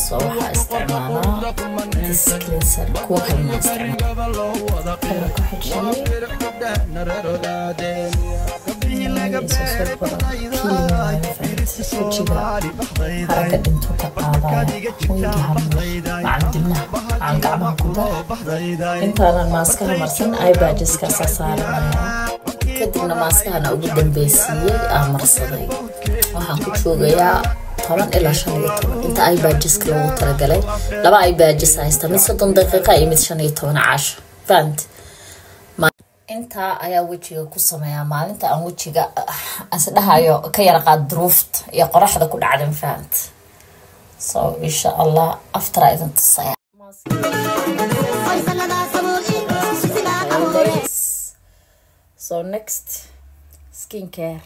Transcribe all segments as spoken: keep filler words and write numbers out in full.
صوحة استعمالها ديسكلينسر كوكا ما استعمالها كلا كحد شيء يسوسر برا كيلي ما يفعل وجهها حركة انتو كقاضايا ويجي مع عندنا عن قعبها كلها انت انا الماسكة مرسن اي باجس كاسا صارنا كدبنا ماسكة انا قدام بيسيي امرصدي waxaan ku joogayaa toban ilaa shan iyo toban inta ay baajiska lagu talagalay laba ay baajis haysta mid soddon daqiiqo iyo mid shan iyo toban casho fant inta ayaa wajiga ku sameeyaa maalinta aan wajiga asdhahayo ka yara qaad druuft iyo qoraxda ku dhacdan fant so insha Allah after I don't say so next skincare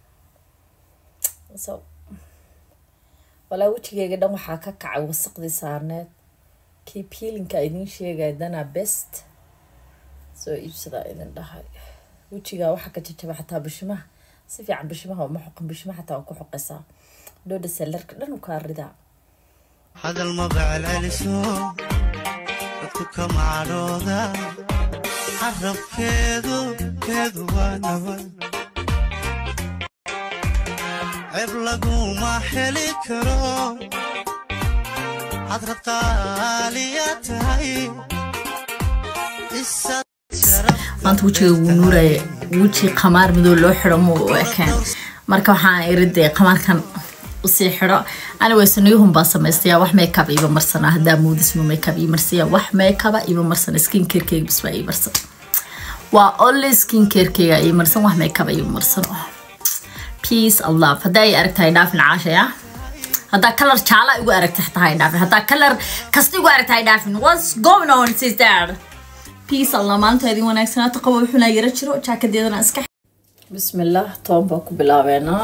so wala wajigayga dhan waxa ka kacay wasaqdii saarneed kii peelinka idin sheegay dana best so iibsada idin dhahay wajiga waxa ka jajaba xataa bishimaha si fiican bishimaha ma xoqan bishimaha xataa ku xoqaysa dooda sellerka dhan ka rida hadal ma bacalaliso dadku kama cadhooda xarabkeedu keedu waa nabad عبلغو ما حلي كرو حضرت قالياتي أنت وجهي ونوري وجهي قمار بدون لو حرمو وكان مركب waxaan iriday qamarkan u sii xiro ana way sanayuhum ba sameystay wax makeup iba marsana hada moodismo makeup iba marsiya wax makeup iba marsana skin care kayga bisba iba marsan waa only skin care kayga iba marsan wax makeup iba marsan peace Allah faday aragtay dhaafin caashaya hada color jaala igu aragtay tahay dhaafin hada color kasta igu aragtay dhaafin what's going on sister peace Allah maanta idin wanaagsanaa taqaw wuxuna yara jiro jaakadeedana iska bismillah toonba ku bilaabeena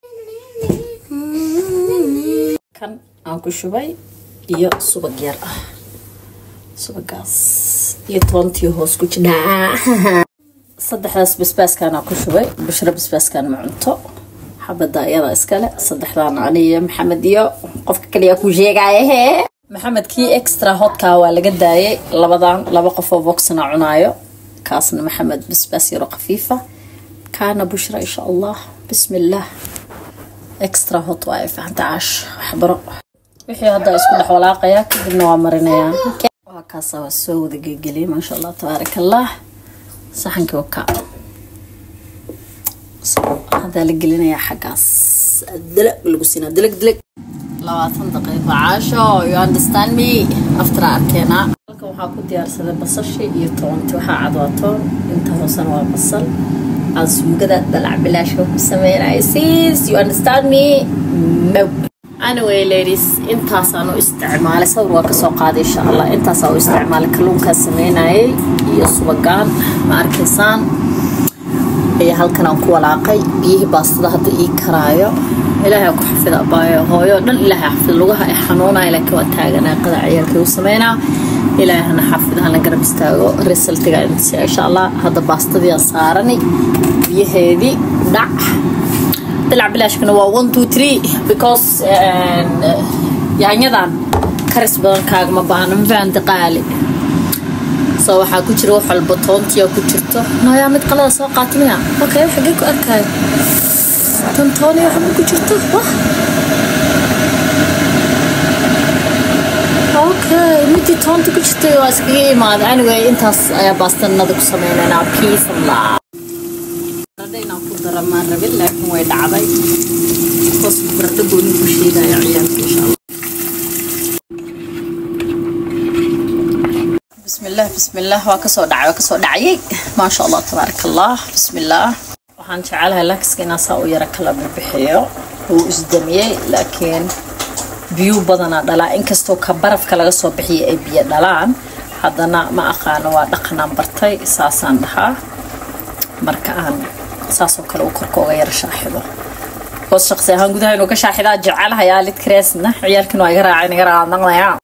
kan aan ku shubay iyo subag yar ah subagaas iyo toontii hoos ku jidhaa saddexdaas basbaaskana ku shubay bashra basbaaskan ma cunto حبدا يلا اسكاله صدحدان علي محمد يو قفك كليا كو جيغايه محمد كي اكسترا هوت كا waa laga daayay labadan laba qof oo boxna cunaayo kaasna محمد بسباس yaro khafiifa kana bushra insha Allah bismillah extra hot waa faanta ash xabro wixii hada isku dhax walaaqaya kadibna waa marinaya waa kaasa waa soo wada gegelay ma sha Allah tabarakallah saxanka waka هذا اللي قلنا يا حقاس الدلق بالقسينا دلق دلق لواتن دقيقة عاشو you understand me after أركينا لكن وحا كنت يارسل بصشي يتونتي وحا عضواتون انتهوا سنوا بصل عزو قدا دلع بلاشو بسمين عيسيس you understand me no anyway ladies انتاسانو استعمال صور وكسو قادي إن شاء الله انتاسانو استعمال كلون كاسمين عي يصوبقان ماركسان هي halkan aan ku walaaqay biyo baastada hada ii karaayo ilaahay ku xafida baayo hooyo dhan ilaahay xafid lugaha ay xanuunay laakiin waa taaganaa qada ciyaalkay u sameeyna ilaahana xafidana garab istaago resultiga insha Allah hada baastadii saarani biyaheedii dhac dilaa bilaashkana waa one two three because yaanyadan karis badan kaaga ma baahan faanta qaali so waxa ku jiro xal batoontiya ku jirto naya mid qalada soo qaatinaya okay xagee ku arkay tantooni waxa ku jirto okay mid toonti ku jirto waa iskaga imaad anyway intaas ayaa baastanada ku sameeynaa peace Allah radayna ku daramaan rabil laakiin way dhacday qos barada gooni ku sheegaya ciyaalka insha Allah بسم الله بسم الله وكسو دعي وكسو دعي ما شاء الله تبارك الله بسم الله وحان جعلها لكسكينا ساو يرا كلا ببحيو هو اسدميه لكن بيو بدنا دلا انكستو كبرف كلا سو بخيه اي بيا دلان hadana ma aqaan waa dhaqanaan bartay saasaan dhahaa marka aan saasoo kale u korkooga yar shaaxido oo shaqsi ahaan gudaha inuu ka shaaxidaa jecelahay aalid kreesna ciyaalkina waa iga raacay iga raacnaa